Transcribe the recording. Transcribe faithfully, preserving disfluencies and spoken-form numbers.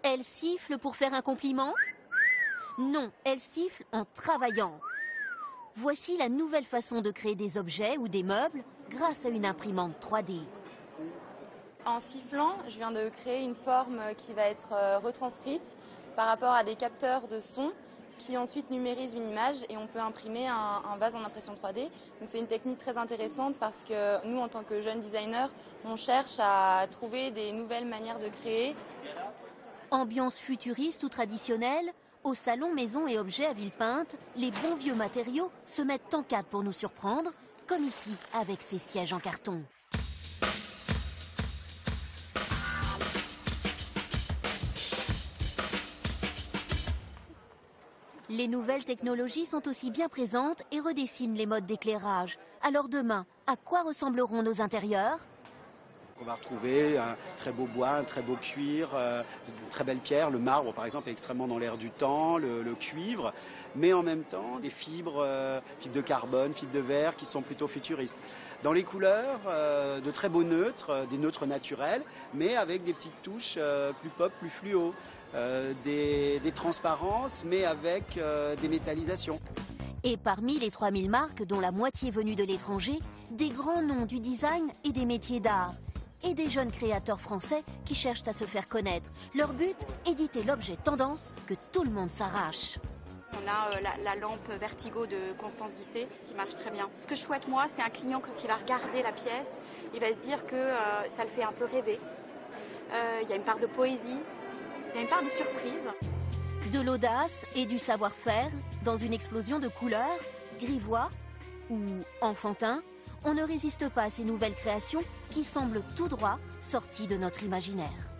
Elle siffle pour faire un compliment? Non, elle siffle en travaillant. Voici la nouvelle façon de créer des objets ou des meubles grâce à une imprimante trois D. En sifflant, je viens de créer une forme qui va être retranscrite par rapport à des capteurs de son qui ensuite numérisent une image et on peut imprimer un, un vase en impression trois D. Donc c'est une technique très intéressante parce que nous, en tant que jeunes designers, on cherche à trouver des nouvelles manières de créer. Ambiance futuriste ou traditionnelle, au salon Maison et Objets à Villepinte, les bons vieux matériaux se mettent en cadre pour nous surprendre, comme ici avec ces sièges en carton. Les nouvelles technologies sont aussi bien présentes et redessinent les modes d'éclairage. Alors demain, à quoi ressembleront nos intérieurs ? On va retrouver un très beau bois, un très beau cuir, euh, de très belles pierres. Le marbre, par exemple, est extrêmement dans l'air du temps, le, le cuivre, mais en même temps des fibres, euh, fibres de carbone, fibres de verre qui sont plutôt futuristes. Dans les couleurs, euh, de très beaux neutres, euh, des neutres naturels, mais avec des petites touches euh, plus pop, plus fluo, euh, des, des transparences, mais avec euh, des métallisations. Et parmi les trois mille marques, dont la moitié venue de l'étranger, des grands noms du design et des métiers d'art. Et des jeunes créateurs français qui cherchent à se faire connaître. Leur but, éditer l'objet tendance que tout le monde s'arrache. On a euh, la, la lampe Vertigo de Constance Guisset qui marche très bien. Ce que je souhaite moi, c'est un client quand il va regarder la pièce, il va se dire que euh, ça le fait un peu rêver. Euh, il y a une part de poésie, il y a une part de surprise. De l'audace et du savoir-faire dans une explosion de couleurs, grivois ou enfantin. On ne résiste pas à ces nouvelles créations qui semblent tout droit sorties de notre imaginaire.